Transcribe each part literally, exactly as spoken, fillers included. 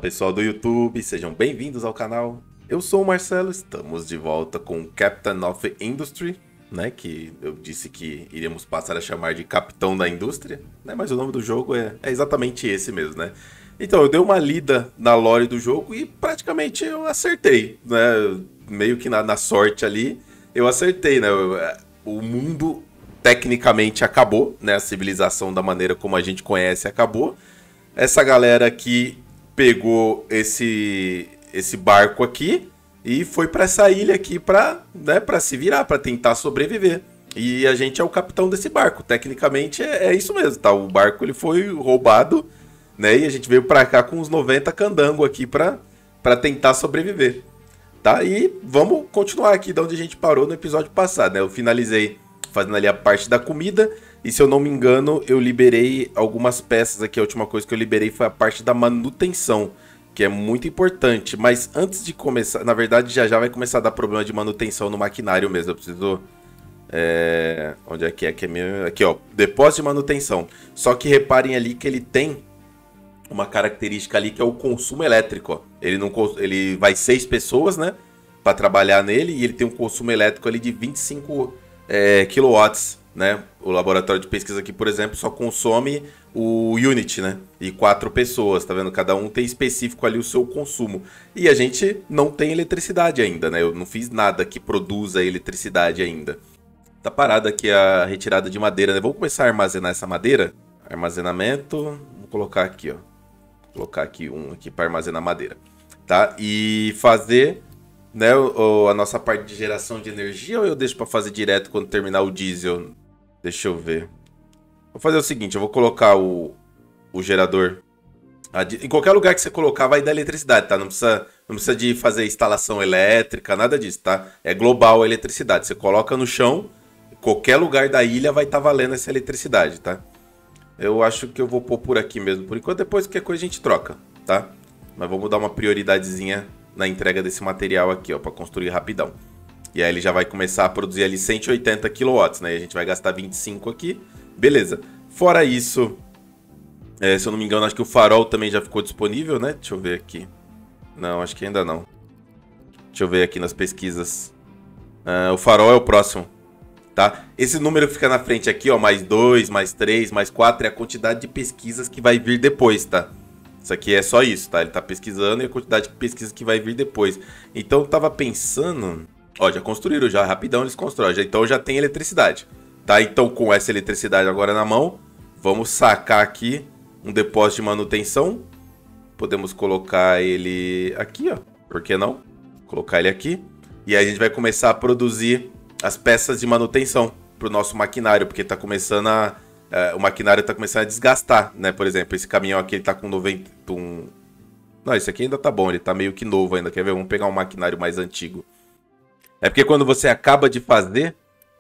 Pessoal do YouTube, sejam bem-vindos ao canal. Eu sou o Marcelo, estamos de volta com Captain of Industry, né, que eu disse que iríamos passar a chamar de Capitão da Indústria, né, mas o nome do jogo é, é exatamente esse mesmo, né. Então, eu dei uma lida na lore do jogo e praticamente eu acertei, né, meio que na, na sorte ali, eu acertei, né, o mundo tecnicamente acabou, né, a civilização da maneira como a gente conhece acabou. Essa galera aqui pegou esse, esse barco aqui e foi para essa ilha aqui para, né, para se virar, para tentar sobreviver. E a gente é o capitão desse barco. Tecnicamente é, é isso mesmo, tá? O barco ele foi roubado, né? E a gente veio para cá com uns noventa candango aqui para para tentar sobreviver, tá? E vamos continuar aqui de onde a gente parou no episódio passado, né? Eu finalizei fazendo ali a parte da comida. E se eu não me engano, eu liberei algumas peças aqui. A última coisa que eu liberei foi a parte da manutenção, que é muito importante. Mas antes de começar, na verdade já já vai começar a dar problema de manutenção no maquinário mesmo. Eu preciso... É... Onde é que é? Aqui, é minha... Aqui, ó, depósito de manutenção. Só que reparem ali que ele tem uma característica ali que é o consumo elétrico. Ó. Ele, não... ele vai seis pessoas, né, para trabalhar nele. E ele tem um consumo elétrico ali de vinte e cinco é, quilowatts. Né? O laboratório de pesquisa aqui, por exemplo, só consome o unit, né? E quatro pessoas, tá vendo? Cada um tem específico ali o seu consumo. E a gente não tem eletricidade ainda, né? Eu não fiz nada que produza eletricidade ainda. Tá parada aqui a retirada de madeira, né? Vamos começar a armazenar essa madeira. Armazenamento. Vou colocar aqui, ó. Vou colocar aqui um aqui para armazenar madeira, tá? E fazer, né, o, a nossa parte de geração de energia, ou eu deixo para fazer direto quando terminar o diesel? Deixa eu ver. Vou fazer o seguinte, eu vou colocar o, o gerador. Em qualquer lugar que você colocar vai dar eletricidade, tá? Não precisa, não precisa de fazer instalação elétrica, nada disso, tá? É global a eletricidade. Você coloca no chão, qualquer lugar da ilha vai estar valendo essa eletricidade, tá? Eu acho que eu vou pôr por aqui mesmo. Por enquanto, depois qualquer coisa a gente troca, tá? Mas vamos dar uma prioridadezinha na entrega desse material aqui, ó, para construir rapidão. E aí ele já vai começar a produzir ali cento e oitenta quilowatts, né? E a gente vai gastar vinte e cinco aqui. Beleza. Fora isso, é, se eu não me engano, acho que o farol também já ficou disponível, né? Deixa eu ver aqui. Não, acho que ainda não. Deixa eu ver aqui nas pesquisas. Uh, o farol é o próximo, tá? Esse número que fica na frente aqui, ó, mais dois, mais três, mais quatro, é a quantidade de pesquisas que vai vir depois, tá? Isso aqui é só isso, tá? Ele tá pesquisando e a quantidade de pesquisas que vai vir depois. Então eu tava pensando... Ó, já construíram, já rapidão eles constroem, já, então já tem eletricidade, tá? Então com essa eletricidade agora na mão, vamos sacar aqui um depósito de manutenção. Podemos colocar ele aqui, ó, por que não? Colocar ele aqui. E aí a gente vai começar a produzir as peças de manutenção para o nosso maquinário, porque tá começando a... É, o maquinário tá começando a desgastar, né? Por exemplo, esse caminhão aqui, ele tá com noventa... Um... Não, esse aqui ainda tá bom, ele tá meio que novo ainda, quer ver? Vamos pegar um maquinário mais antigo. É porque quando você acaba de fazer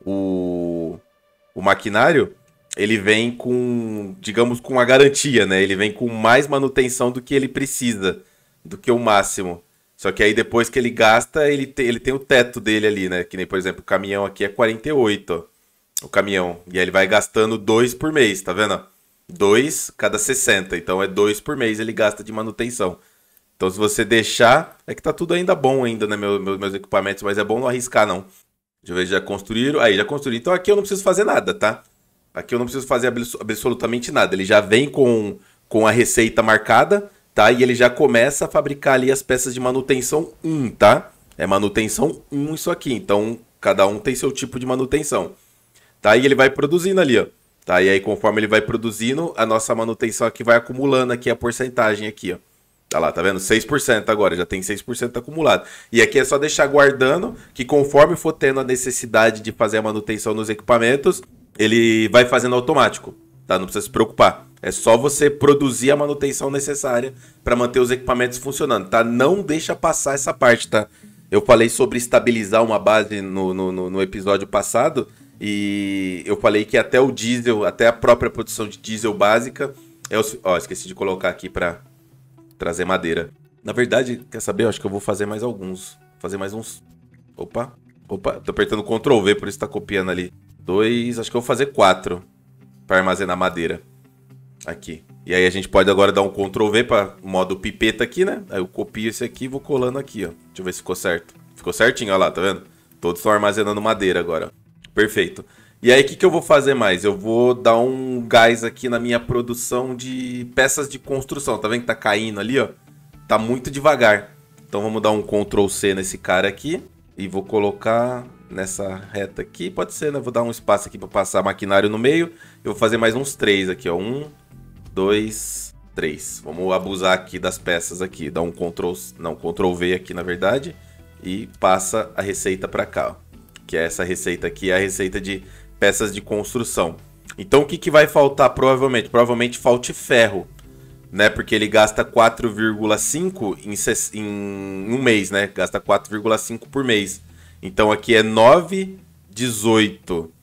o, o maquinário, ele vem com, digamos, com a garantia, né? Ele vem com mais manutenção do que ele precisa, do que o máximo. Só que aí depois que ele gasta, ele, te, ele tem o teto dele ali, né? Que nem, por exemplo, o caminhão aqui é quarenta e oito, ó, o caminhão. E aí ele vai gastando dois por mês, tá vendo? dois cada sessenta, então é dois por mês ele gasta de manutenção. Então, se você deixar... É que tá tudo ainda bom ainda, né, meu, meus, meus equipamentos, mas é bom não arriscar, não. Deixa eu ver, já construíram. Aí, já construíram. Então, aqui eu não preciso fazer nada, tá? Aqui eu não preciso fazer absolutamente nada. Ele já vem com, com a receita marcada, tá? E ele já começa a fabricar ali as peças de manutenção um, tá? É manutenção um isso aqui. Então, cada um tem seu tipo de manutenção. Tá? E ele vai produzindo ali, ó. Tá? E aí, conforme ele vai produzindo, a nossa manutenção aqui vai acumulando aqui a porcentagem aqui, ó. Tá lá, tá vendo? seis por cento agora, já tem seis por cento acumulado. E aqui é só deixar guardando, que conforme for tendo a necessidade de fazer a manutenção nos equipamentos, ele vai fazendo automático, tá? Não precisa se preocupar. É só você produzir a manutenção necessária para manter os equipamentos funcionando, tá? Não deixa passar essa parte, tá? Eu falei sobre estabilizar uma base no, no, no episódio passado, e eu falei que até o diesel, até a própria produção de diesel básica... É o... Ó, esqueci de colocar aqui para... trazer madeira. Na verdade, quer saber? Eu acho que eu vou fazer mais alguns. Fazer mais uns... Opa. Opa. Tô apertando control V, por isso tá copiando ali. Dois... Acho que eu vou fazer quatro. Pra armazenar madeira. Aqui. E aí a gente pode agora dar um control V para modo pipeta aqui, né? Aí eu copio esse aqui e vou colando aqui, ó. Deixa eu ver se ficou certo. Ficou certinho, ó lá, tá vendo? Todos estão armazenando madeira agora. Perfeito. E aí, o que, que eu vou fazer mais? Eu vou dar um gás aqui na minha produção de peças de construção. Tá vendo que tá caindo ali, ó? Tá muito devagar. Então vamos dar um control C nesse cara aqui. E vou colocar nessa reta aqui. Pode ser, né? Vou dar um espaço aqui para passar maquinário no meio. Eu vou fazer mais uns três aqui, ó. Um, dois, três. Vamos abusar aqui das peças aqui. Dá um Ctrl, não, Ctrl V aqui, na verdade. E passa a receita para cá, ó. Que é essa receita aqui, é a receita de peças de construção. Então o que, que vai faltar provavelmente? Provavelmente falte ferro, né? Porque ele gasta quatro vírgula cinco em, em um mês, né? Gasta quatro vírgula cinco por mês. Então aqui é nove, dezoito.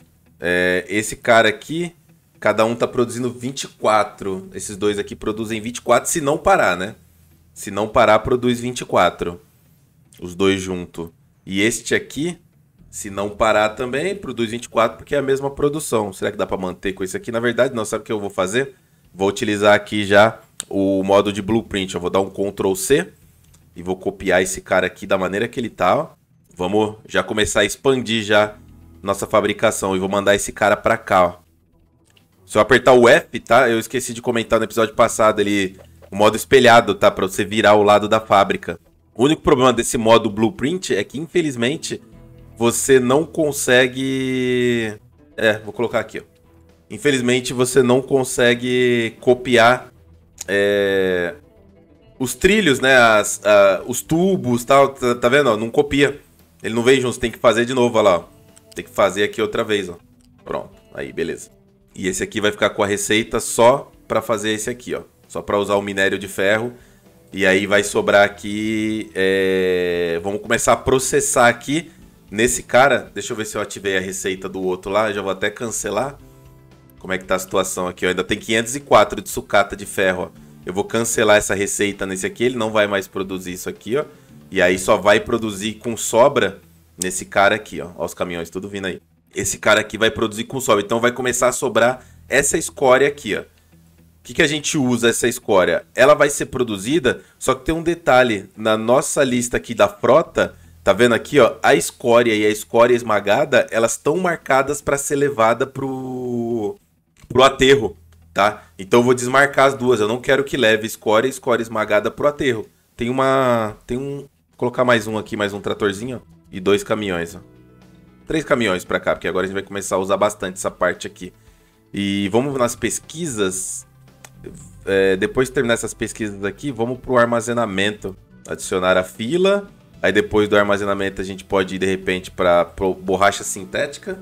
É, esse cara aqui, cada um tá produzindo vinte e quatro. Esses dois aqui produzem vinte e quatro, se não parar, né? Se não parar, produz vinte e quatro. Os dois juntos. E este aqui, se não parar também, produz vinte e quatro, porque é a mesma produção. Será que dá para manter com esse aqui? Na verdade, não. Sabe o que eu vou fazer? Vou utilizar aqui já o modo de blueprint. Eu vou dar um Ctrl C e vou copiar esse cara aqui da maneira que ele tá, ó. Vamos já começar a expandir já nossa fabricação. E vou mandar esse cara para cá, ó. Se eu apertar o F, tá? Eu esqueci de comentar no episódio passado, ele, o modo espelhado, tá? Para você virar o lado da fábrica. O único problema desse modo blueprint é que, infelizmente, você não consegue... É, vou colocar aqui, ó. Infelizmente, você não consegue copiar é, os trilhos, né? As, a, os tubos e tal. Tá, tá vendo? Ó, não copia. Ele não vem junto. Você tem que fazer de novo, ó lá. Ó. Tem que fazer aqui outra vez, ó. Pronto. Aí, beleza. E esse aqui vai ficar com a receita só para fazer esse aqui, ó. Só para usar o minério de ferro. E aí vai sobrar aqui... É... Vamos começar a processar aqui nesse cara. Deixa eu ver se eu ativei a receita do outro lá. Eu já vou até cancelar. Como é que tá a situação aqui, ó. Ainda tem quinhentos e quatro de sucata de ferro, ó. Eu vou cancelar essa receita nesse aqui. Ele não vai mais produzir isso aqui, ó. E aí só vai produzir com sobra nesse cara aqui, ó. Ó os caminhões tudo vindo aí. Esse cara aqui vai produzir com sobra. Então vai começar a sobrar essa escória aqui, ó. O que, que a gente usa essa escória? Ela vai ser produzida, só que tem um detalhe. Na nossa lista aqui da frota, tá vendo aqui, ó? A escória e a escória esmagada, elas estão marcadas para ser levada pro, pro aterro, tá? Então eu vou desmarcar as duas. Eu não quero que leve escória e escória esmagada pro aterro. Tem uma... Tem um... Vou colocar mais um aqui, mais um tratorzinho, ó. E dois caminhões, ó. Três caminhões para cá, porque agora a gente vai começar a usar bastante essa parte aqui. E vamos nas pesquisas... É, depois de terminar essas pesquisas aqui, vamos para o armazenamento. Adicionar a fila. Aí depois do armazenamento a gente pode ir de repente para borracha sintética.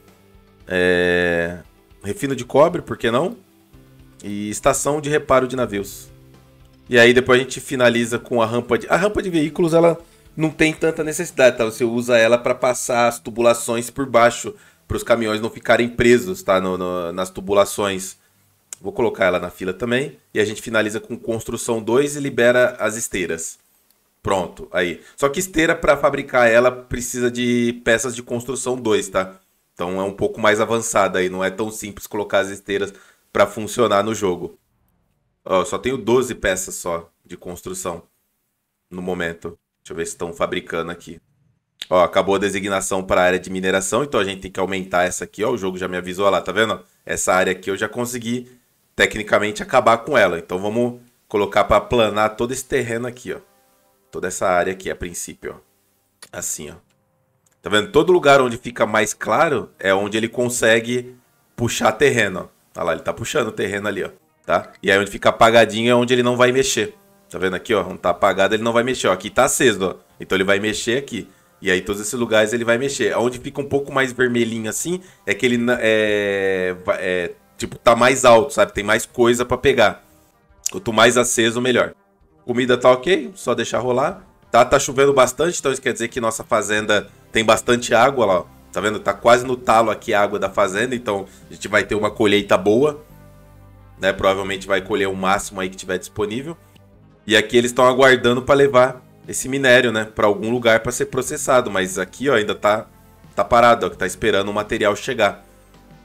É, refino de cobre, por que não? E estação de reparo de navios. E aí depois a gente finaliza com a rampa de... A rampa de veículos, ela não tem tanta necessidade, tá? Você usa ela para passar as tubulações por baixo, para os caminhões não ficarem presos, tá? No, no, nas tubulações. Vou colocar ela na fila também. E a gente finaliza com construção dois e libera as esteiras. Pronto, aí. Só que esteira, para fabricar ela, precisa de peças de construção dois, tá? Então é um pouco mais avançada aí. Não é tão simples colocar as esteiras para funcionar no jogo. Ó, eu só tenho doze peças só de construção no momento. Deixa eu ver se estão fabricando aqui. Ó, acabou a designação para a área de mineração. Então a gente tem que aumentar essa aqui, ó. O jogo já me avisou lá, tá vendo? Essa área aqui eu já consegui... tecnicamente acabar com ela. Então vamos colocar para planar todo esse terreno aqui, ó. Toda essa área aqui a princípio, ó. Assim, ó. Tá vendo? Todo lugar onde fica mais claro é onde ele consegue puxar terreno, ó. Olha lá, ele tá puxando o terreno ali, ó. Tá? E aí onde fica apagadinho é onde ele não vai mexer. Tá vendo aqui, ó? Onde tá apagado ele não vai mexer, ó. Aqui tá aceso, ó. Então ele vai mexer aqui. E aí todos esses lugares ele vai mexer. Onde fica um pouco mais vermelhinho assim é que ele é... é tipo, tá mais alto, sabe? Tem mais coisa pra pegar. Quanto mais aceso, melhor. Comida tá ok, só deixar rolar. Tá, tá chovendo bastante, então isso quer dizer que nossa fazenda tem bastante água lá, ó. Tá vendo? Tá quase no talo aqui a água da fazenda, então a gente vai ter uma colheita boa, né? Provavelmente vai colher o máximo aí que tiver disponível. E aqui eles estão aguardando pra levar esse minério, né? Pra algum lugar pra ser processado, mas aqui, ó, ainda tá, tá parado, ó, que tá esperando o material chegar.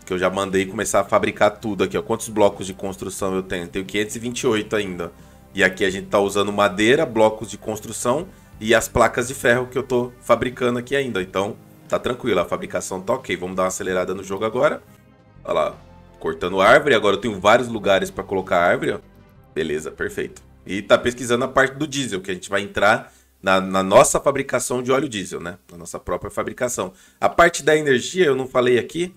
que eu já mandei começar a fabricar tudo aqui, ó. Quantos blocos de construção eu tenho? Tenho quinhentos e vinte e oito ainda. E aqui a gente tá usando madeira, blocos de construção e as placas de ferro que eu tô fabricando aqui ainda. Então, tá tranquilo, a fabricação tá ok. Vamos dar uma acelerada no jogo agora. Olha lá, cortando árvore. Agora eu tenho vários lugares para colocar árvore, ó. Beleza, perfeito. E tá pesquisando a parte do diesel, que a gente vai entrar na, na nossa fabricação de óleo diesel, né? Na nossa própria fabricação. A parte da energia eu não falei aqui,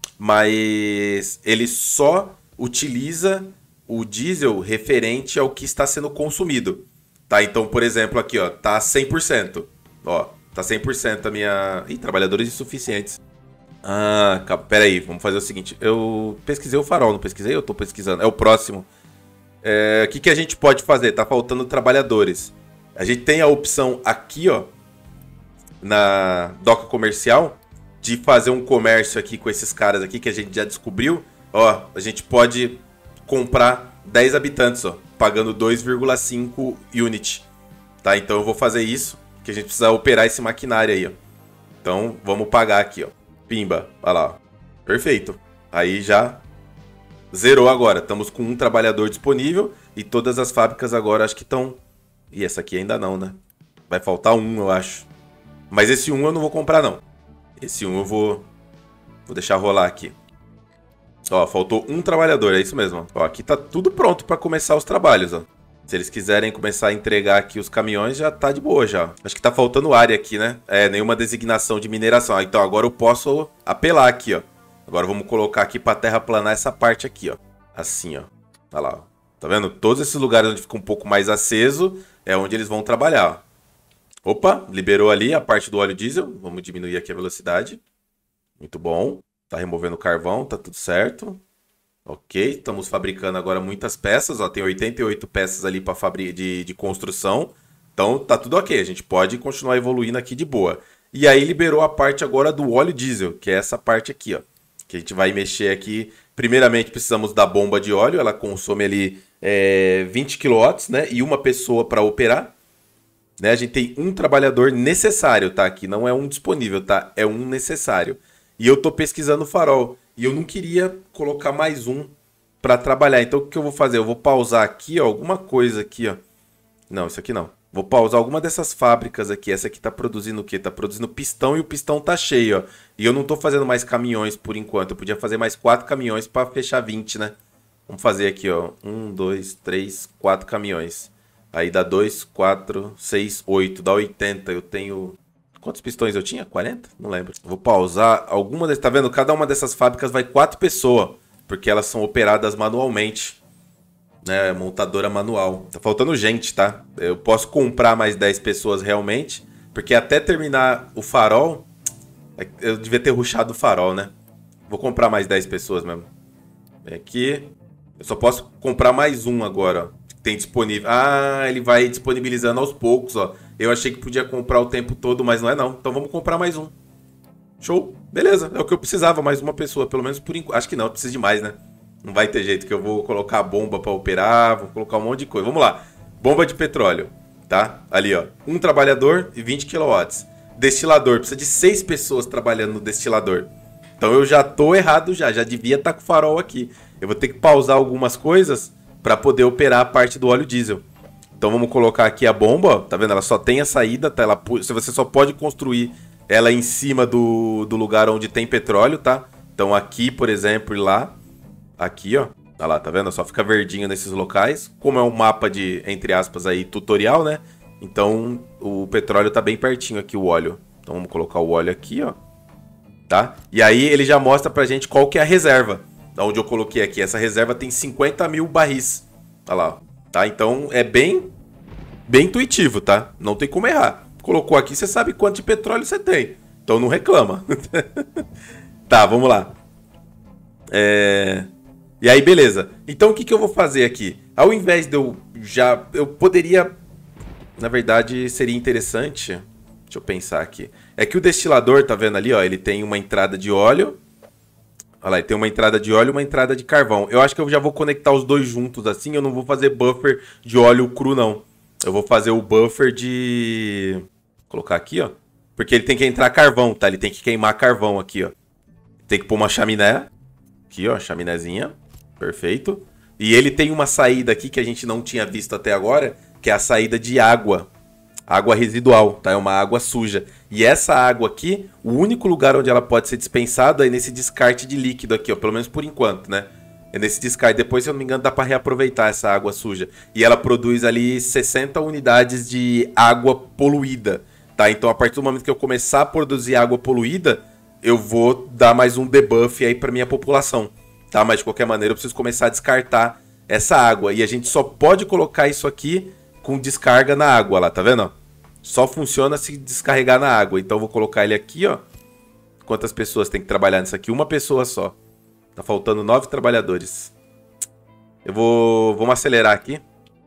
mas ele só utiliza o diesel referente ao que está sendo consumido, tá? Então, por exemplo, aqui, ó, tá cem por cento. Ó, tá cem por cento a minha... Ih, trabalhadores insuficientes. Ah, pera aí, vamos fazer o seguinte. Eu pesquisei o farol, não pesquisei? Eu tô pesquisando. É o próximo. É, o que, que a gente pode fazer? Tá faltando trabalhadores. A gente tem a opção aqui, ó, na doca comercial, de fazer um comércio aqui com esses caras aqui que a gente já descobriu. Ó, a gente pode comprar dez habitantes, ó, pagando dois vírgula cinco unit, tá? Então eu vou fazer isso, que a gente precisa operar esse maquinário aí, ó. Então vamos pagar aqui, ó. Pimba, olha lá, ó. Perfeito. Aí já zerou agora. Estamos com um trabalhador disponível e todas as fábricas agora acho que estão... E essa aqui ainda não, né? Vai faltar um, eu acho. Mas esse um eu não vou comprar, não. Esse um eu vou... Vou deixar rolar aqui. Ó, faltou um trabalhador, é isso mesmo. Ó, aqui tá tudo pronto para começar os trabalhos, ó. Se eles quiserem começar a entregar aqui os caminhões, já tá de boa já. Acho que tá faltando área aqui, né? É, nenhuma designação de mineração. Ah, então agora eu posso apelar aqui, ó. Agora vamos colocar aqui para terraplanar essa parte aqui, ó. Assim, ó. Olha lá, ó. Tá vendo? Todos esses lugares onde fica um pouco mais aceso é onde eles vão trabalhar, ó. Opa, liberou ali a parte do óleo diesel. Vamos diminuir aqui a velocidade. Muito bom. Tá removendo carvão, tá tudo certo. Ok, estamos fabricando agora muitas peças. Ó, tem oitenta e oito peças ali para fabri de, de construção. Então tá tudo ok, a gente pode continuar evoluindo aqui de boa. E aí liberou a parte agora do óleo diesel, que é essa parte aqui, ó. Que a gente vai mexer aqui. Primeiramente precisamos da bomba de óleo, ela consome ali é, vinte quilowatts, né? E uma pessoa para operar. Né? A gente tem um trabalhador necessário, tá? Aqui não é um disponível, tá? É um necessário. E eu tô pesquisando o farol. E eu não queria colocar mais um para trabalhar. Então o que eu vou fazer? Eu vou pausar aqui, ó, alguma coisa aqui, ó. Não, isso aqui não. Vou pausar alguma dessas fábricas aqui. Essa aqui tá produzindo o quê? Tá produzindo pistão e o pistão tá cheio, ó. E eu não tô fazendo mais caminhões por enquanto. Eu podia fazer mais quatro caminhões para fechar vinte, né? Vamos fazer aqui, ó. Um, dois, três, quatro caminhões. Aí dá dois, quatro, seis, oito. Dá oitenta. Eu tenho... Quantos pistões eu tinha? quarenta? Não lembro. Vou pausar. Alguma dessas... Tá vendo? Cada uma dessas fábricas vai quatro pessoas. Porque elas são operadas manualmente. Né? Montadora manual. Tá faltando gente, tá? Eu posso comprar mais dez pessoas realmente. Porque até terminar o farol... Eu devia ter rushado o farol, né? Vou comprar mais dez pessoas mesmo. Vem aqui. Eu só posso comprar mais um agora, ó. Tem disponível. Ah, ele vai disponibilizando aos poucos, ó. Eu achei que podia comprar o tempo todo, mas não é não. Então vamos comprar mais um. Show. Beleza, é o que eu precisava, mais uma pessoa. Pelo menos por enquanto. Acho que não, precisa de mais, né? Não vai ter jeito que eu vou colocar a bomba para operar, vou colocar um monte de coisa. Vamos lá. Bomba de petróleo, tá? Ali, ó. Um trabalhador e vinte quilowatts. Destilador, precisa de seis pessoas trabalhando no destilador. Então eu já tô errado já, já devia estar com o farol aqui. Eu vou ter que pausar algumas coisas para poder operar a parte do óleo diesel. Então vamos colocar aqui a bomba, ó. Tá vendo? Ela só tem a saída, tá? Ela, você só pode construir ela em cima do, do lugar onde tem petróleo, tá? Então aqui, por exemplo, e lá. Aqui, ó. Tá lá, tá vendo? Só fica verdinho nesses locais. Como é um mapa de, entre aspas, aí, tutorial, né? Então o petróleo tá bem pertinho aqui, o óleo. Então vamos colocar o óleo aqui, ó. Tá? E aí ele já mostra pra gente qual que é a reserva. Da onde eu coloquei aqui. Essa reserva tem cinquenta mil barris. Olha lá, ó. Tá? Então é bem, bem intuitivo, tá? Não tem como errar. Colocou aqui, você sabe quanto de petróleo você tem. Então não reclama. Tá, vamos lá. É... E aí, beleza. Então o que, que eu vou fazer aqui? Ao invés de eu já... Eu poderia... Na verdade, seria interessante... Deixa eu pensar aqui. É que o destilador, tá vendo ali, ó? Ele tem uma entrada de óleo. Olha lá, ele tem uma entrada de óleo e uma entrada de carvão. Eu acho que eu já vou conectar os dois juntos assim. Eu não vou fazer buffer de óleo cru, não. Eu vou fazer o buffer de... Vou colocar aqui, ó. Porque ele tem que entrar carvão, tá? Ele tem que queimar carvão aqui, ó. Tem que pôr uma chaminé. Aqui, ó, chaminézinha. Perfeito. E ele tem uma saída aqui que a gente não tinha visto até agora, que é a saída de água. Água residual, tá? É uma água suja. E essa água aqui, o único lugar onde ela pode ser dispensada é nesse descarte de líquido aqui, ó. Pelo menos por enquanto, né? É nesse descarte. Depois, se eu não me engano, dá para reaproveitar essa água suja. E ela produz ali sessenta unidades de água poluída, tá? Então, a partir do momento que eu começar a produzir água poluída, eu vou dar mais um debuff aí para minha população, tá? Mas, de qualquer maneira, eu preciso começar a descartar essa água. E a gente só pode colocar isso aqui com descarga na água lá, tá vendo? Só funciona se descarregar na água. Então, eu vou colocar ele aqui, ó. Quantas pessoas tem que trabalhar nisso aqui? Uma pessoa só. Tá faltando nove trabalhadores. Eu vou... Vamos acelerar aqui.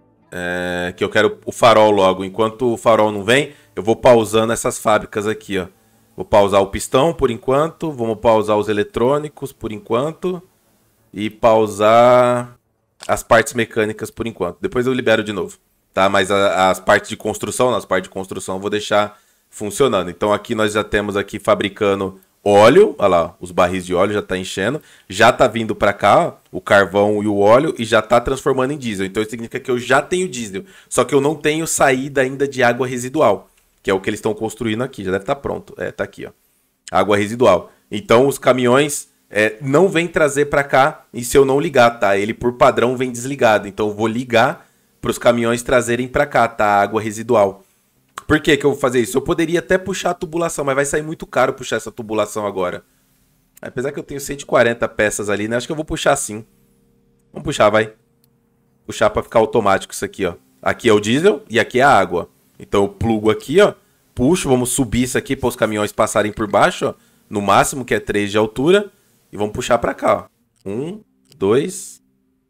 É, que eu quero o farol logo. Enquanto o farol não vem, eu vou pausando essas fábricas aqui, ó. Vou pausar o pistão por enquanto. Vamos pausar os eletrônicos por enquanto. E pausar as partes mecânicas por enquanto. Depois eu libero de novo. Tá? Mas a, as partes de construção, as partes de construção eu vou deixar funcionando. Então aqui nós já temos aqui fabricando óleo. Olha lá, os barris de óleo já tá enchendo. Já tá vindo para cá, ó, o carvão e o óleo e já tá transformando em diesel. Então isso significa que eu já tenho diesel. Só que eu não tenho saída ainda de água residual. Que é o que eles estão construindo aqui. Já deve estar pronto. É, tá aqui, ó. Água residual. Então os caminhões é, não vêm trazer para cá e se eu não ligar, tá? Ele por padrão vem desligado. Então eu vou ligar para os caminhões trazerem para cá, tá? A água residual. Por que que eu vou fazer isso? Eu poderia até puxar a tubulação, mas vai sair muito caro puxar essa tubulação agora. Apesar que eu tenho cento e quarenta peças ali, né? Acho que eu vou puxar sim. Vamos puxar, vai. Puxar para ficar automático isso aqui, ó. Aqui é o diesel e aqui é a água. Então eu plugo aqui, ó. Puxo, vamos subir isso aqui para os caminhões passarem por baixo, ó. No máximo, que é três de altura. E vamos puxar para cá, ó. Um, dois,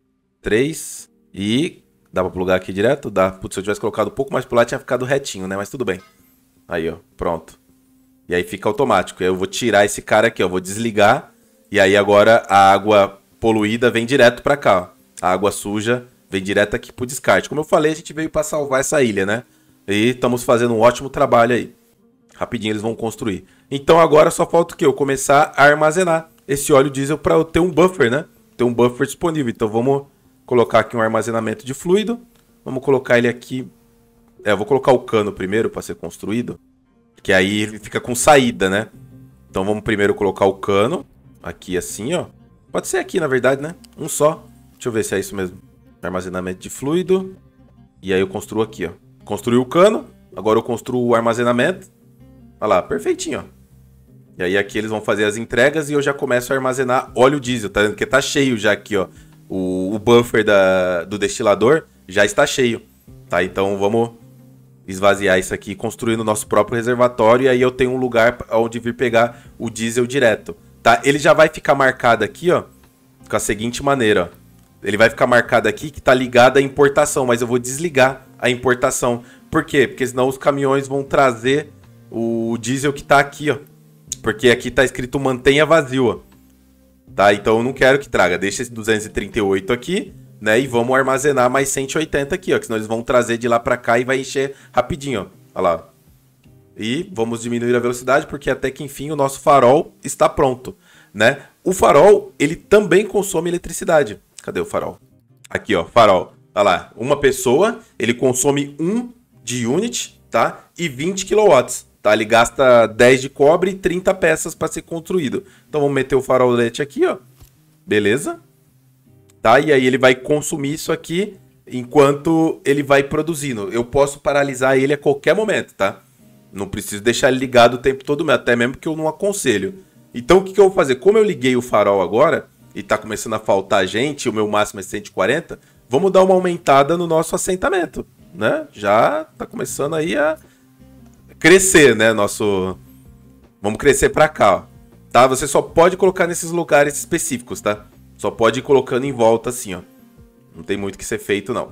três e... Dá pra plugar aqui direto? Dá. Putz, se eu tivesse colocado um pouco mais pro lado, tinha ficado retinho, né? Mas tudo bem. Aí, ó. Pronto. E aí fica automático. Eu vou tirar esse cara aqui, ó. Vou desligar. E aí agora a água poluída vem direto pra cá, ó. A água suja vem direto aqui pro descarte. Como eu falei, a gente veio pra salvar essa ilha, né? E estamos fazendo um ótimo trabalho aí. Rapidinho eles vão construir. Então agora só falta o quê? Eu começar a armazenar esse óleo diesel pra eu ter um buffer, né? Ter um buffer disponível. Então vamos... colocar aqui um armazenamento de fluido. Vamos colocar ele aqui. É, eu vou colocar o cano primeiro para ser construído. Que aí ele fica com saída, né? Então vamos primeiro colocar o cano. Aqui assim, ó. Pode ser aqui, na verdade, né? Um só. Deixa eu ver se é isso mesmo. Armazenamento de fluido. E aí eu construo aqui, ó. Construí o cano. Agora eu construo o armazenamento. Olha lá, perfeitinho, ó. E aí aqui eles vão fazer as entregas e eu já começo a armazenar óleo diesel. Tá vendo? Porque tá cheio já aqui, ó. O, o buffer da, do destilador já está cheio, tá? Então vamos esvaziar isso aqui, construindo o nosso próprio reservatório. E aí eu tenho um lugar onde vir pegar o diesel direto, tá? Ele já vai ficar marcado aqui, ó, com a seguinte maneira, ó. Ele vai ficar marcado aqui que tá ligado à importação, mas eu vou desligar a importação. Por quê? Porque senão os caminhões vão trazer o diesel que tá aqui, ó. Porque aqui tá escrito mantenha vazio, ó. Tá, então eu não quero que traga. Deixa esse duzentos e trinta e oito aqui, né? E vamos armazenar mais cento e oitenta aqui, ó. Que senão eles vão trazer de lá pra cá e vai encher rapidinho, ó. Olha lá. E vamos diminuir a velocidade porque até que enfim o nosso farol está pronto, né? O farol, ele também consome eletricidade. Cadê o farol? Aqui, ó, farol. Olha lá. Uma pessoa, ele consome um de unit, tá? E vinte quilowatts. Tá, ele gasta dez de cobre e trinta peças para ser construído. Então vamos meter o farolete aqui, ó. Beleza? Tá? E aí ele vai consumir isso aqui enquanto ele vai produzindo. Eu posso paralisar ele a qualquer momento, tá? Não preciso deixar ele ligado o tempo todo, até mesmo que eu não aconselho. Então o que, que eu vou fazer? Como eu liguei o farol agora e tá começando a faltar gente, o meu máximo é cento e quarenta, vamos dar uma aumentada no nosso assentamento, né? Já tá começando aí a crescer, né, nosso... Vamos crescer pra cá, ó. Tá? Você só pode colocar nesses lugares específicos, tá? Só pode ir colocando em volta assim, ó. Não tem muito que ser feito, não.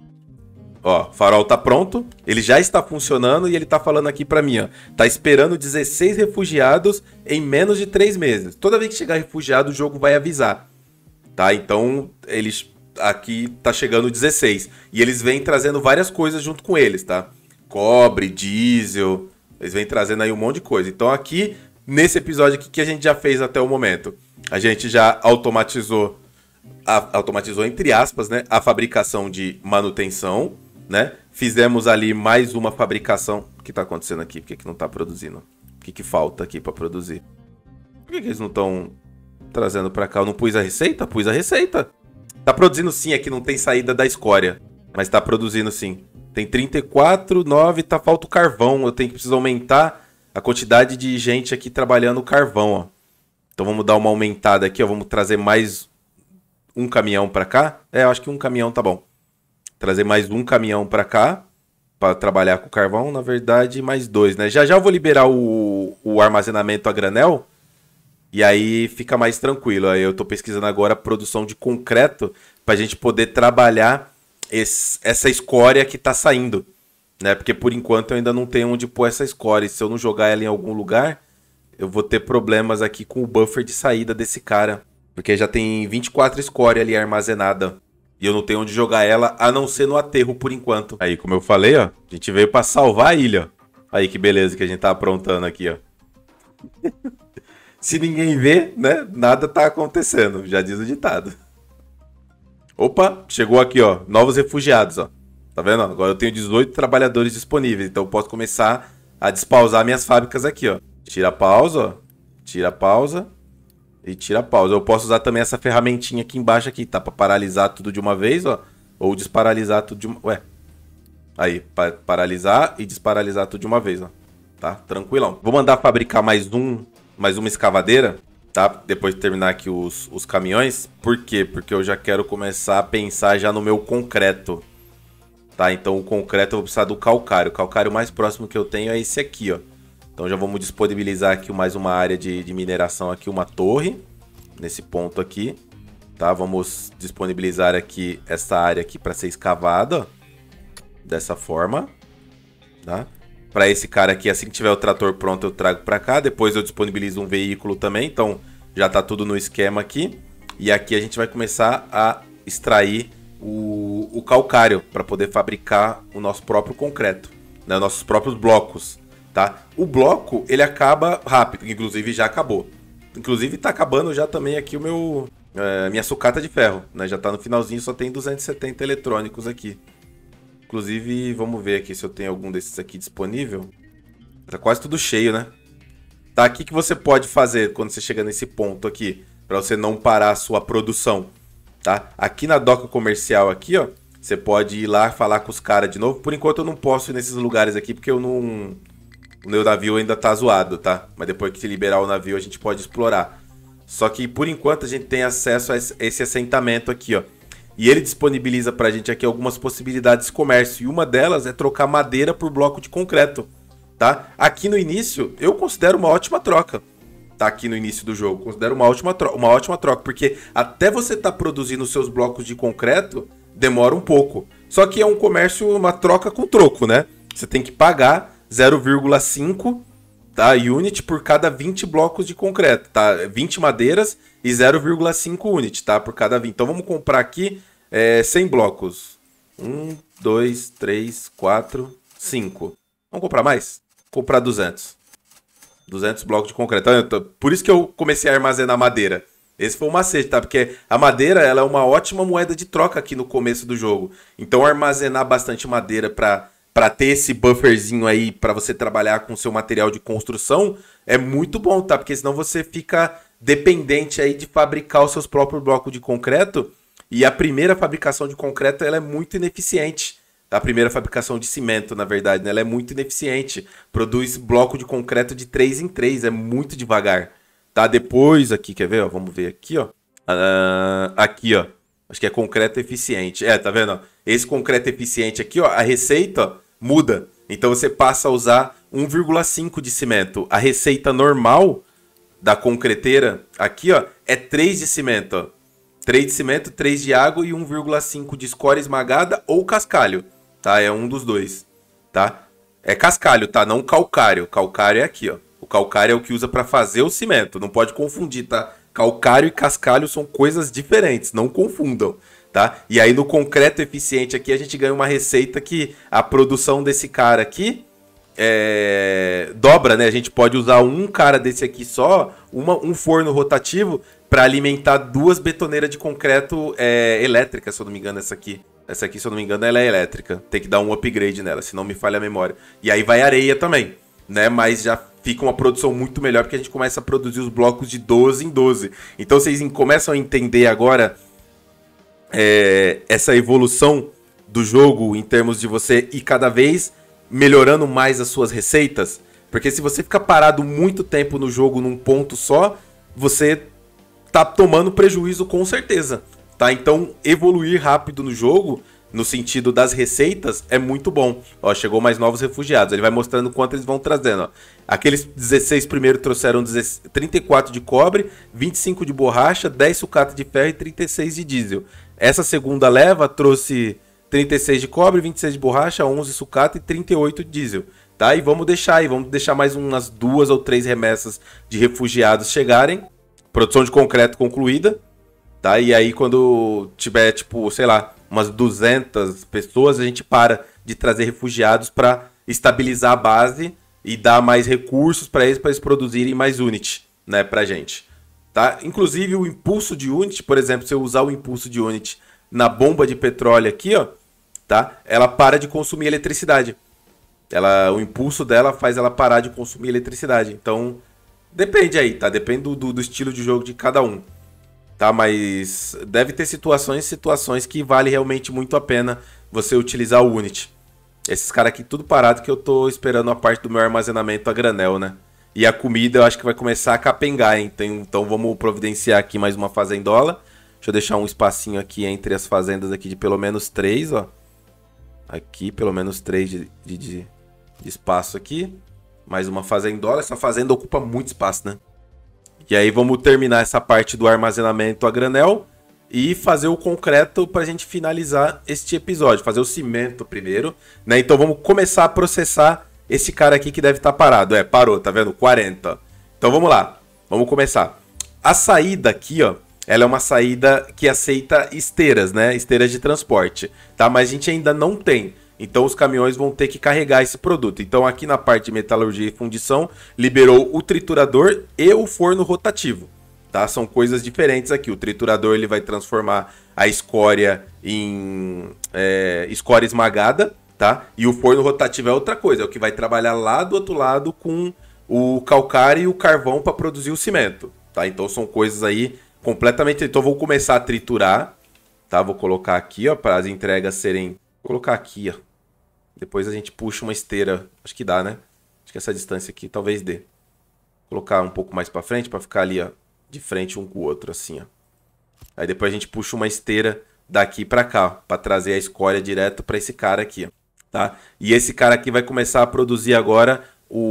Ó, o farol tá pronto. Ele já está funcionando e ele tá falando aqui pra mim, ó. Tá esperando dezesseis refugiados em menos de três meses. Toda vez que chegar refugiado, o jogo vai avisar. Tá? Então, eles... Aqui tá chegando dezesseis. E eles vêm trazendo várias coisas junto com eles, tá? Cobre, diesel, eles vêm trazendo aí um monte de coisa. Então aqui, nesse episódio aqui que a gente já fez até o momento, A gente já automatizou, a, automatizou entre aspas, né, a fabricação de manutenção, né? Fizemos ali mais uma fabricação. O que tá acontecendo aqui? Por que, que não tá produzindo? O que, que falta aqui para produzir? Por que, que eles não estão trazendo para cá? Eu não pus a receita? Pus a receita. Tá produzindo sim, aqui não tem saída da escória. Mas tá produzindo sim. Tem trinta e quatro, nove, tá, falta o carvão. Eu tenho que precisar aumentar a quantidade de gente aqui trabalhando o carvão, ó. Então vamos dar uma aumentada aqui, ó. Vamos trazer mais um caminhão para cá. É, eu acho que um caminhão tá bom. Trazer mais um caminhão para cá para trabalhar com o carvão. Na verdade, mais dois, né? Já já eu vou liberar o, o armazenamento a granel. E aí fica mais tranquilo. Aí eu tô pesquisando agora a produção de concreto pra gente poder trabalhar esse, essa escória que tá saindo, né? Porque por enquanto eu ainda não tenho onde pôr essa escória. E se eu não jogar ela em algum lugar, eu vou ter problemas aqui com o buffer de saída desse cara. Porque já tem vinte e quatro escória ali armazenada. E eu não tenho onde jogar ela, a não ser no aterro por enquanto. Aí, como eu falei, ó, a gente veio pra salvar a ilha. Aí que beleza que a gente tá aprontando aqui, ó. Se ninguém vê, né, nada tá acontecendo, já diz o ditado. Opa, chegou aqui, ó, novos refugiados, ó. Tá vendo? Agora eu tenho dezoito trabalhadores disponíveis, então eu posso começar a despausar minhas fábricas aqui, ó. Tira a pausa, ó. Tira a pausa e tira a pausa. Eu posso usar também essa ferramentinha aqui embaixo aqui, tá? Pra paralisar tudo de uma vez, ó. Ou desparalisar tudo de uma... Ué. Aí, pa paralisar e desparalisar tudo de uma vez, ó. Tá? Tranquilão. Vou mandar fabricar mais um... mais uma escavadeira, tá? Depois de terminar aqui os, os caminhões. Por quê? Porque eu já quero começar a pensar já no meu concreto, tá? Então o concreto eu vou precisar do calcário. O calcário mais próximo que eu tenho é esse aqui, ó. Então já vamos disponibilizar aqui mais uma área de, de mineração aqui, uma torre, nesse ponto aqui, tá? Vamos disponibilizar aqui essa área aqui para ser escavada, ó, dessa forma, tá? Para esse cara aqui, assim que tiver o trator pronto, eu trago para cá. Depois eu disponibilizo um veículo também. Então já tá tudo no esquema aqui. E aqui a gente vai começar a extrair o, o calcário para poder fabricar o nosso próprio concreto, né? Nossos próprios blocos, tá? O bloco, ele acaba rápido. Inclusive já acabou. Inclusive tá acabando já também aqui o meu... É, minha sucata de ferro, né? Já tá no finalzinho, só tem duzentos e setenta eletrônicos aqui. Inclusive, vamos ver aqui se eu tenho algum desses aqui disponível. Tá quase tudo cheio, né? Tá, aqui que você pode fazer quando você chega nesse ponto aqui, para você não parar a sua produção, tá? Aqui na doca comercial aqui, ó, você pode ir lá falar com os caras de novo. Por enquanto eu não posso ir nesses lugares aqui, porque eu não... o meu navio ainda tá zoado, tá? Mas depois que liberar o navio, a gente pode explorar. Só que, por enquanto, a gente tem acesso a esse assentamento aqui, ó. E ele disponibiliza pra gente aqui algumas possibilidades de comércio. E uma delas é trocar madeira por bloco de concreto, tá? Aqui no início, eu considero uma ótima troca. Tá aqui no início do jogo. Considero uma ótima, tro uma ótima troca. Porque até você tá produzindo os seus blocos de concreto, demora um pouco. Só que é um comércio, uma troca com troco, né? Você tem que pagar zero vírgula cinco, tá, unit por cada vinte blocos de concreto, tá? vinte madeiras e zero vírgula cinco unit, tá? Por cada vinte. Então vamos comprar aqui é, cem blocos. um, dois, três, quatro, cinco. Vamos comprar mais? Comprar duzentos. duzentos blocos de concreto. Então, por isso que eu comecei a armazenar madeira. Esse foi o macete, tá? Porque a madeira, ela é uma ótima moeda de troca aqui no começo do jogo. Então armazenar bastante madeira para para ter esse bufferzinho aí para você trabalhar com seu material de construção é muito bom, tá? Porque senão você fica dependente aí de fabricar os seus próprios blocos de concreto. E a primeira fabricação de concreto, ela é muito ineficiente. A primeira fabricação de cimento, na verdade, né? Ela é muito ineficiente. Produz bloco de concreto de três em três, é muito devagar. Tá? Depois aqui, quer ver? Ó, vamos ver aqui, ó. Uh, aqui, ó. Acho que é concreto eficiente. É, tá vendo? Ó? Esse concreto eficiente aqui, ó, a receita ó, muda. Então você passa a usar um vírgula cinco de cimento. A receita normal da concreteira aqui, ó, é três de cimento, ó. três de cimento, três de água e um vírgula cinco de escória esmagada ou cascalho, tá? É um dos dois, tá? É cascalho, tá? Não calcário. Calcário é aqui, ó. O calcário é o que usa para fazer o cimento. Não pode confundir, tá? Calcário e cascalho são coisas diferentes, não confundam, tá? E aí no concreto eficiente aqui a gente ganha uma receita que a produção desse cara aqui é, dobra, né? A gente pode usar um cara desse aqui só, uma, um forno rotativo, para alimentar duas betoneiras de concreto é, elétricas, se eu não me engano, essa aqui. Essa aqui, se eu não me engano, ela é elétrica. Tem que dar um upgrade nela, se não me falha a memória. E aí vai areia também, né? Mas já fica uma produção muito melhor, porque a gente começa a produzir os blocos de doze em doze. Então vocês começam a entender agora é, essa evolução do jogo em termos de você ir cada vez melhorando mais as suas receitas, porque se você ficar parado muito tempo no jogo num ponto só, você tá tomando prejuízo com certeza, tá? Então, evoluir rápido no jogo, no sentido das receitas, é muito bom. Ó, chegou mais novos refugiados, ele vai mostrando quanto eles vão trazendo, ó. Aqueles dezesseis primeiros trouxeram trinta e quatro de cobre, vinte e cinco de borracha, dez sucata de ferro e trinta e seis de diesel. Essa segunda leva trouxe trinta e seis de cobre, vinte e seis de borracha, onze sucata e trinta e oito de diesel, tá? E vamos deixar aí, vamos deixar mais umas duas ou três remessas de refugiados chegarem. Produção de concreto concluída, tá? E aí quando tiver, tipo, sei lá, umas duzentas pessoas, a gente para de trazer refugiados para estabilizar a base e dar mais recursos para eles, para eles produzirem mais Unity, né, pra gente, tá? Inclusive o impulso de Unity, por exemplo, se eu usar o impulso de Unity na bomba de petróleo aqui, ó, tá? Ela para de consumir eletricidade. Ela, o impulso dela faz ela parar de consumir eletricidade. Então, depende aí, tá? Depende do, do, do estilo de jogo de cada um, tá? Mas deve ter situações situações que vale realmente muito a pena você utilizar o Unity. Esses caras aqui tudo parado que eu tô esperando a parte do meu armazenamento a granel, né? E a comida eu acho que vai começar a capengar, hein? Então, então vamos providenciar aqui mais uma fazendola. Deixa eu deixar um espacinho aqui entre as fazendas aqui de pelo menos três, ó. Aqui, pelo menos três de, de, de espaço aqui. Mais uma fazendola. Essa fazenda ocupa muito espaço, né? E aí vamos terminar essa parte do armazenamento a granel e fazer o concreto pra gente finalizar este episódio. Fazer o cimento primeiro, né? Então vamos começar a processar esse cara aqui que deve estar parado. É, parou, tá vendo? quarenta. Então vamos lá. Vamos começar. A saída aqui, ó. Ela é uma saída que aceita esteiras, né? Esteiras de transporte, tá? Mas a gente ainda não tem. Então os caminhões vão ter que carregar esse produto. Então aqui na parte de metalurgia e fundição, liberou o triturador e o forno rotativo, tá? São coisas diferentes aqui. O triturador ele vai transformar a escória em é, escória esmagada, tá? E o forno rotativo é outra coisa. É o que vai trabalhar lá do outro lado com o calcário e o carvão para produzir o cimento, tá? Então são coisas aí completamente. Então vou começar a triturar, tá? Vou colocar aqui, ó, para as entregas serem. Vou colocar aqui, ó. Depois a gente puxa uma esteira. Acho que dá, né? Acho que essa distância aqui talvez dê. Vou colocar um pouco mais para frente para ficar ali, ó, de frente um com o outro, assim, ó. Aí depois a gente puxa uma esteira daqui para cá, para trazer a escória direto para esse cara aqui, ó, tá? E esse cara aqui vai começar a produzir agora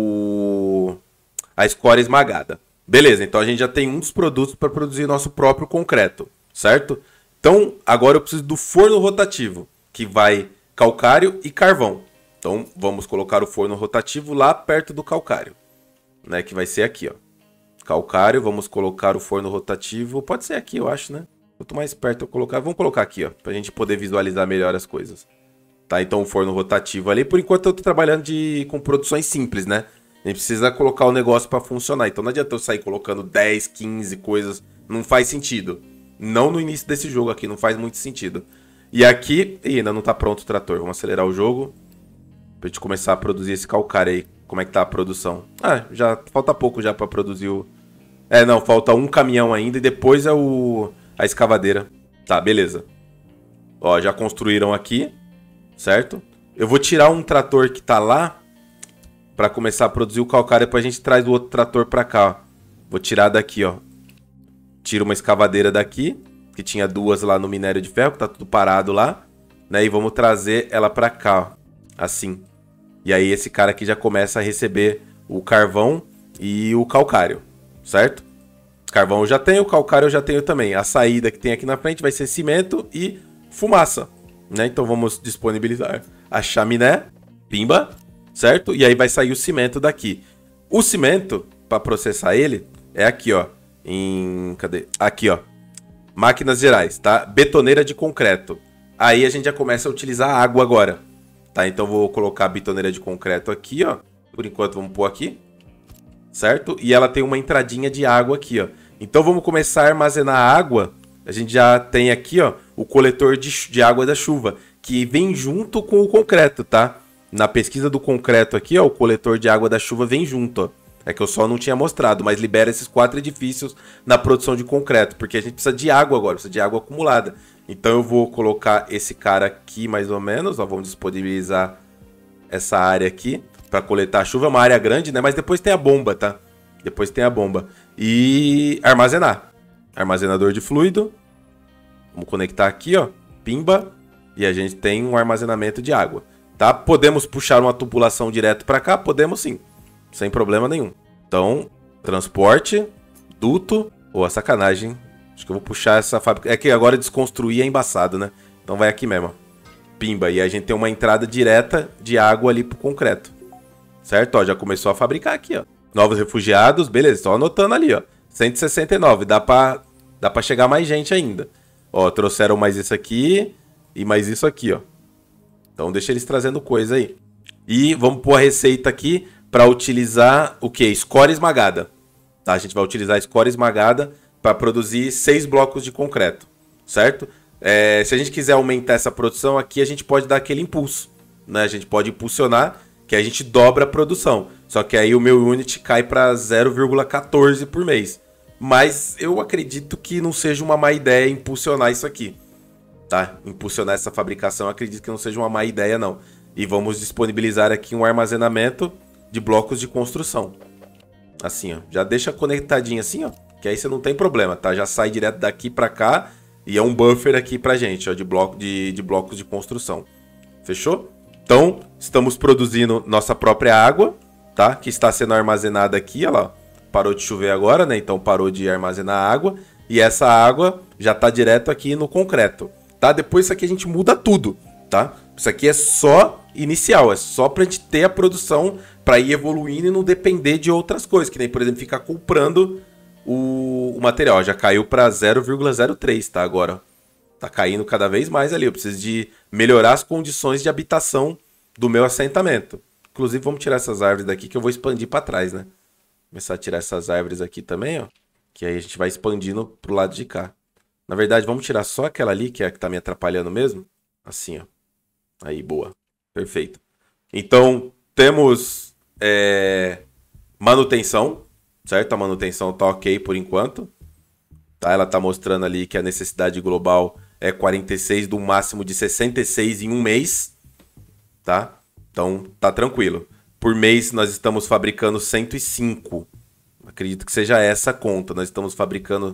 o a escória esmagada. Beleza, então a gente já tem um dos produtos para produzir nosso próprio concreto, certo? Então, agora eu preciso do forno rotativo, que vai calcário e carvão. Então, vamos colocar o forno rotativo lá perto do calcário, né? Que vai ser aqui, ó. Calcário, vamos colocar o forno rotativo. Pode ser aqui, eu acho, né? Quanto mais perto eu colocar... Vamos colocar aqui, ó, pra gente poder visualizar melhor as coisas. Tá, então o forno rotativo ali. Por enquanto eu tô trabalhando de... com produções simples, né? A gente precisa colocar o negócio para funcionar. Então não adianta eu sair colocando dez, quinze coisas. Não faz sentido. Não no início desse jogo aqui. Não faz muito sentido. E aqui... Ih, ainda não tá pronto o trator. Vamos acelerar o jogo. Pra gente começar a produzir esse calcário aí. Como é que tá a produção? Ah, já falta pouco já para produzir o... É, não. Falta um caminhão ainda. E depois é o... a escavadeira. Tá, beleza. Ó, já construíram aqui. Certo? Eu vou tirar um trator que tá lá para começar a produzir o calcário, depois a gente traz o outro trator para cá, ó. Vou tirar daqui, ó. Tiro uma escavadeira daqui, que tinha duas lá no minério de ferro, que tá tudo parado lá, né? E vamos trazer ela para cá, ó. Assim. E aí esse cara aqui já começa a receber o carvão e o calcário, certo? Carvão eu já tenho, o calcário eu já tenho também. A saída que tem aqui na frente vai ser cimento e fumaça, né? Então vamos disponibilizar a chaminé, pimba, certo? E aí vai sair o cimento daqui. O cimento, para processar ele, é aqui, ó. Em... Cadê? Aqui, ó. Máquinas gerais, tá? Betoneira de concreto. Aí a gente já começa a utilizar água agora, tá? Então vou colocar a betoneira de concreto aqui, ó. Por enquanto, vamos pôr aqui. Certo? E ela tem uma entradinha de água aqui, ó. Então, vamos começar a armazenar água. A gente já tem aqui, ó, o coletor de, de água da chuva, que vem junto com o concreto, tá? Na pesquisa do concreto aqui, ó, o coletor de água da chuva vem junto, ó. É que eu só não tinha mostrado, mas libera esses quatro edifícios na produção de concreto, porque a gente precisa de água agora, precisa de água acumulada. Então eu vou colocar esse cara aqui mais ou menos, ó, vamos disponibilizar essa área aqui para coletar a chuva. É uma área grande, né? Mas depois tem a bomba, tá? Depois tem a bomba. E armazenar. Armazenador de fluido. Vamos conectar aqui, ó. Pimba. E a gente tem um armazenamento de água, tá? Podemos puxar uma tubulação direto para cá? Podemos sim. Sem problema nenhum. Então, transporte, duto. Ou a sacanagem. Acho que eu vou puxar essa fábrica. É que agora desconstruir é embaçado, né? Então vai aqui mesmo, ó. Pimba. E a gente tem uma entrada direta de água ali pro concreto. Certo? Ó, já começou a fabricar aqui, ó. Novos refugiados. Beleza, estou anotando ali, ó. cento e sessenta e nove. Dá pra, dá pra chegar mais gente ainda. Ó, trouxeram mais isso aqui e mais isso aqui, ó. Então deixa eles trazendo coisa aí. E vamos pôr a receita aqui para utilizar o quê? Escória esmagada. Tá? A gente vai utilizar a escória esmagada para produzir seis blocos de concreto, certo? É, se a gente quiser aumentar essa produção aqui, a gente pode dar aquele impulso, né? A gente pode impulsionar, que a gente dobra a produção. Só que aí o meu unit cai para zero vírgula quatorze por mês. Mas eu acredito que não seja uma má ideia impulsionar isso aqui, tá? Impulsionar essa fabricação, eu acredito que não seja uma má ideia, não. E vamos disponibilizar aqui um armazenamento de blocos de construção. Assim, ó. Já deixa conectadinho assim, ó. Que aí você não tem problema, tá? Já sai direto daqui pra cá e é um buffer aqui pra gente, ó. De, bloco, de, de blocos de construção. Fechou? Então, estamos produzindo nossa própria água, tá? Que está sendo armazenada aqui, ó lá. Parou de chover agora, né? Então parou de armazenar água. E essa água já tá direto aqui no concreto, tá? Depois isso aqui a gente muda tudo, tá? Isso aqui é só inicial, é só pra gente ter a produção pra ir evoluindo e não depender de outras coisas. Que nem, por exemplo, ficar comprando o, o material. Já caiu pra zero vírgula zero três, tá? Agora, tá caindo cada vez mais ali. Eu preciso de melhorar as condições de habitação do meu assentamento. Inclusive, vamos tirar essas árvores daqui que eu vou expandir pra trás, né? Começar a tirar essas árvores aqui também, ó. Que aí a gente vai expandindo pro lado de cá. Na verdade, vamos tirar só aquela ali, que é a que tá me atrapalhando mesmo. Assim, ó. Aí, boa. Perfeito. Então, temos é, manutenção, certo? A manutenção tá ok por enquanto. Tá? Ela tá mostrando ali que a necessidade global é quarenta e seis, do máximo de sessenta e seis em um mês. Tá? Então, tá tranquilo. Por mês, nós estamos fabricando cento e cinco. Acredito que seja essa a conta. Nós estamos fabricando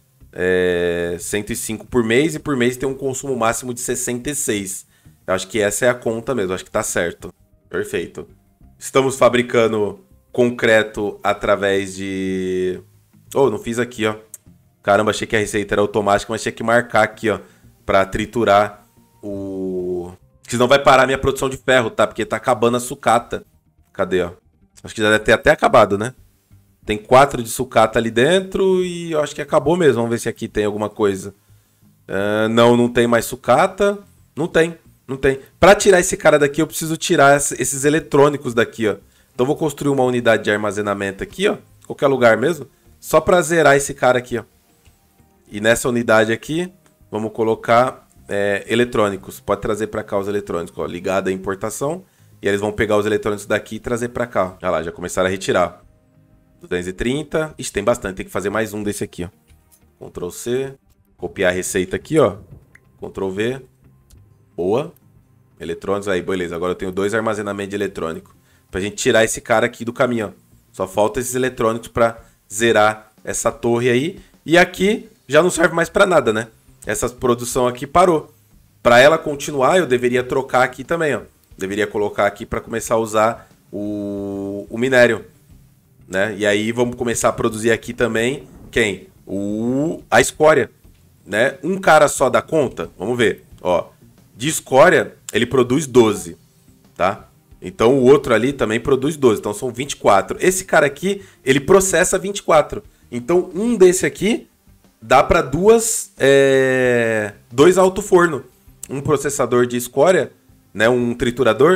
é, cento e cinco por mês e por mês tem um consumo máximo de sessenta e seis. Eu acho que essa é a conta mesmo. Acho que tá certo. Perfeito. Estamos fabricando concreto através de... Oh, não fiz aqui, ó. Caramba, achei que a receita era automática, mas tinha que marcar aqui, ó. Pra triturar o... Senão vai parar a minha produção de ferro, tá? Porque tá acabando a sucata. Cadê, ó? Acho que já deve ter até acabado, né? Tem quatro de sucata ali dentro e eu acho que acabou mesmo. Vamos ver se aqui tem alguma coisa. Uh, não, não tem mais sucata. Não tem, não tem. Pra tirar esse cara daqui, eu preciso tirar esses eletrônicos daqui, ó. Então eu vou construir uma unidade de armazenamento aqui, ó. Qualquer lugar mesmo. Só pra zerar esse cara aqui, ó. E nessa unidade aqui, vamos colocar é, eletrônicos. Pode trazer pra cá os eletrônicos, ó. Ligada à importação. E eles vão pegar os eletrônicos daqui e trazer pra cá. Olha lá, já começaram a retirar. duzentos e trinta. Ixi, tem bastante. Tem que fazer mais um desse aqui, ó. Ctrl C. Copiar a receita aqui, ó. Ctrl V. Boa. Eletrônicos. Aí, beleza. Agora eu tenho dois armazenamentos de eletrônico. Pra gente tirar esse cara aqui do caminho, ó. Só falta esses eletrônicos pra zerar essa torre aí. E aqui já não serve mais pra nada, né? Essa produção aqui parou. Pra ela continuar, eu deveria trocar aqui também, ó. Deveria colocar aqui para começar a usar o, o minério, né? E aí vamos começar a produzir aqui também, quem? O, a escória, né? Um cara só dá conta? Vamos ver, ó. De escória, ele produz doze, tá? Então o outro ali também produz doze, então são vinte e quatro. Esse cara aqui, ele processa vinte e quatro. Então um desse aqui dá para duas, é, dois alto-forno. Um processador de escória, né, um triturador,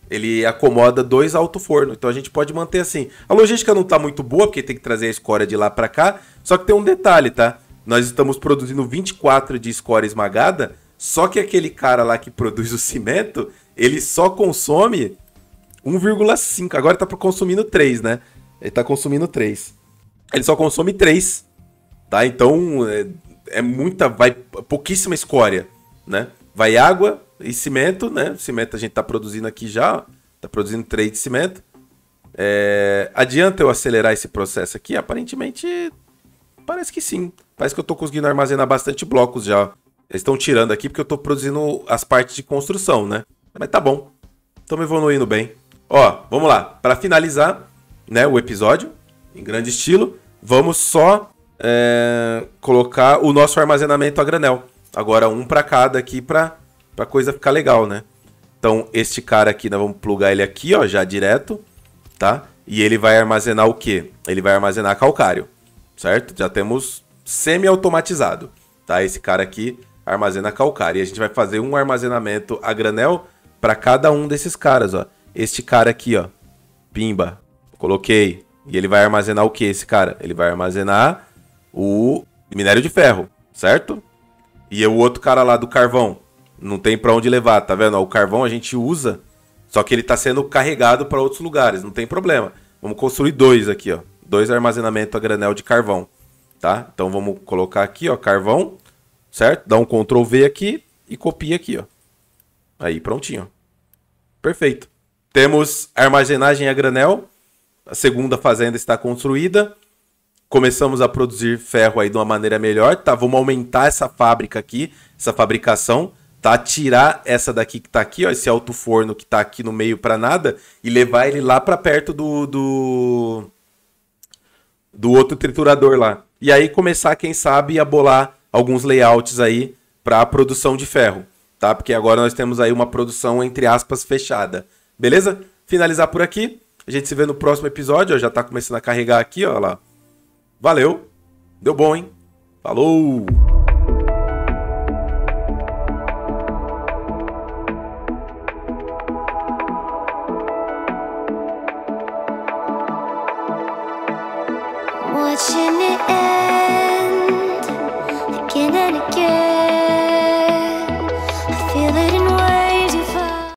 ele acomoda dois alto-forno. Então a gente pode manter assim. A logística não tá muito boa, porque tem que trazer a escória de lá para cá. Só que tem um detalhe, tá? Nós estamos produzindo vinte e quatro de escória esmagada, só que aquele cara lá que produz o cimento, ele só consome um vírgula cinco. Agora tá consumindo três, né? Ele tá consumindo três. Ele só consome três, tá? Então é, é muita, vai pouquíssima escória, né? Vai água e cimento, né? Cimento a gente tá produzindo aqui já, tá produzindo três de cimento. É, adianta eu acelerar esse processo aqui? Aparentemente, parece que sim. Parece que eu tô conseguindo armazenar bastante blocos já. Eles estão tirando aqui porque eu tô produzindo as partes de construção, né? Mas tá bom. Estamos evoluindo bem. Ó, vamos lá. Para finalizar, né, o episódio, em grande estilo, vamos só é, colocar o nosso armazenamento a granel. Agora um para cada aqui para a coisa ficar legal, né? Então este cara aqui, nós vamos plugar ele aqui, ó, já direto, tá? E ele vai armazenar o quê? Ele vai armazenar calcário, certo? Já temos semi-automatizado, tá? Esse cara aqui armazena calcário. E a gente vai fazer um armazenamento a granel para cada um desses caras, ó. Este cara aqui, ó, pimba, coloquei. E ele vai armazenar o que esse cara? Ele vai armazenar o minério de ferro, certo? E o outro cara lá do carvão, não tem para onde levar, tá vendo? O carvão a gente usa, só que ele tá sendo carregado para outros lugares, não tem problema. Vamos construir dois aqui, ó. Dois armazenamentos a granel de carvão, tá? Então vamos colocar aqui, ó, carvão, certo? Dá um control V aqui e copia aqui, ó. Aí, prontinho. Perfeito. Temos armazenagem a granel. A segunda fazenda está construída. Começamos a produzir ferro aí de uma maneira melhor, tá? Vamos aumentar essa fábrica aqui, essa fabricação, tá? Tirar essa daqui que tá aqui, ó, esse alto forno que tá aqui no meio para nada e levar ele lá para perto do, do do outro triturador lá. E aí começar, quem sabe, a bolar alguns layouts aí para a produção de ferro, tá? Porque agora nós temos aí uma produção entre aspas fechada. Beleza? Finalizar por aqui. A gente se vê no próximo episódio, ó, já tá começando a carregar aqui, ó lá. Valeu, deu bom, hein? Falou! Watching it end.